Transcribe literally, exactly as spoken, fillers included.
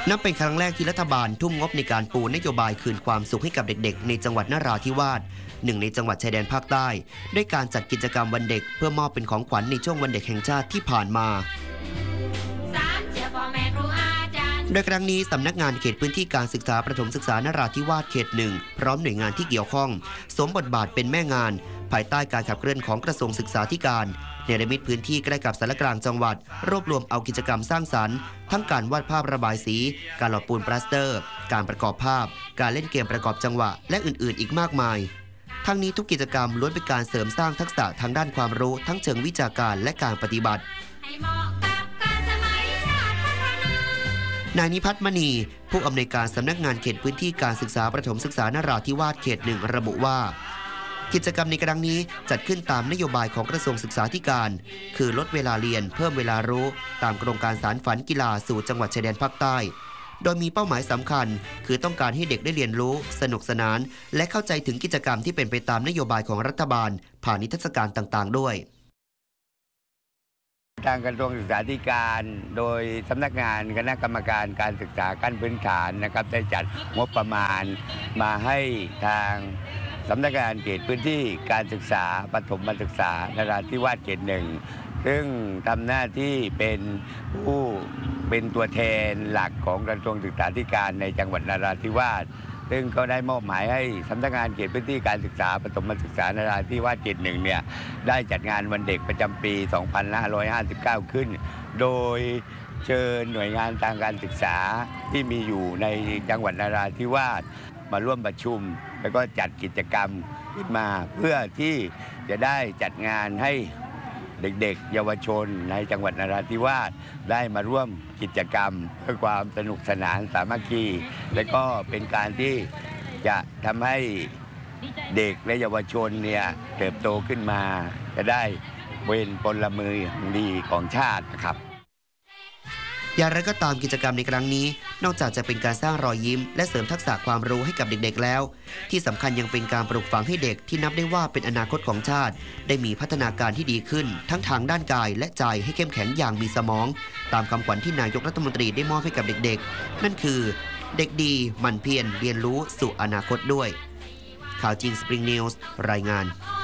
นับเป็นครั้งแรกที่รัฐบาลทุ่มงบในการปูนโยบายคืนความสุขให้กับเด็กๆในจังหวัดนราธิวาสหนึ่งในจังหวัดชายแดนภาคใต้ด้วยการจัดกิจกรรมวันเด็กเพื่อมอบเป็นของขวัญในช่วงวันเด็กแห่งชาติที่ผ่านมาโดยครั้งนี้สำนักงานเขตพื้นที่การศึกษาประถมศึกษานราธิวาสเขตหนึ่งพร้อมหน่วยงานที่เกี่ยวข้องสวมบทบาทเป็นแม่งานภายใต้การขับเคลื่อนของกระทรวงศึกษาธิการเนรมิตพื้นที่ใกล้กับสารกลางจังหวัดรวบรวมเอากิจกรรมสร้างสรรค์ทั้งการวาดภาพระบายสีการหล่อปูนปลาสเตอร์การประกอบภาพการเล่นเกมประกอบจังหวะและอื่นๆอีกมากมายทั้งนี้ทุกกิจกรรมล้วนเป็นการเสริมสร้างทักษะทางด้านความรู้ทั้งเชิงวิชาการและการปฏิบัตินายนิพัฒน์มณีผู้อำนวยการสำนักงานเขตพื้นที่การศึกษาประถมศึกษานราธิวาสเขตหนึ่งระบุว่ากิจกรรมในครั้งนี้จัดขึ้นตามนโยบายของกระทรวงศึกษาธิการคือลดเวลาเรียนเพิ่มเวลารู้ตามโครงการสานฝันกีฬาสู่จังหวัดชายแดนภาคใต้โดยมีเป้าหมายสำคัญคือต้องการให้เด็กได้เรียนรู้สนุกสนานและเข้าใจถึงกิจกรรมที่เป็นไปตามนโยบายของรัฐบาลผ่านนิทรรศการต่างๆด้วยทางกระทรวงศึกษาธิการโดยสำนักงานคณะกรรมการการศึกษาขั้นพื้นฐานนะครับได้จัดงบประมาณมาให้ทางสำนักงานเขตพื้นที่การศึกษาประถมศึกษานราธิวาสเขตหนึ่งซึ่งทำหน้าที่เป็นผู้เป็นตัวแทนหลักของกระทรวงศึกษาธิการในจังหวัดนราธิวาสซึ่งก็ได้มอบหมายให้สำนักงานเขตพื้นที่การศึกษาประถมศึกษานราธิวาสเขตหนึ่งเนี่ยได้จัดงานวันเด็กประจำปี สองพันห้าร้อยห้าสิบเก้า ขึ้นโดยเชิญหน่วยงานทางการศึกษาที่มีอยู่ในจังหวัดนราธิวาสมาร่วมประชุมแล้วก็จัดกิจกรรมขึ้นมาเพื่อที่จะได้จัดงานให้เด็กๆเยาวชนในจังหวัดนราธิวาสได้มาร่วมกิจกรรมเพื่อความสนุกสนานสามัคคีและก็เป็นการที่จะทำให้เด็กและเยาวชนเนี่ยเติบโตขึ้นมาจะได้เป็นพลเมืองดีของชาตินะครับอย่างไรก็ตามกิจกรรมในครั้งนี้นอกจากจะเป็นการสร้างรอยยิ้มและเสริมทักษะความรู้ให้กับเด็กๆแล้วที่สำคัญยังเป็นการปลูกฝังให้เด็กที่นับได้ว่าเป็นอนาคตของชาติได้มีพัฒนาการที่ดีขึ้นทั้งทางด้านกายและใจให้เข้มแข็งอย่างมีสมองตามคำขวัญที่นายกรัฐมนตรีได้มอบให้กับเด็กๆนั่นคือเด็กดีหมั่นเพียรเรียนรู้สู่อนาคตด้วยข่าวจริง Spring News รายงาน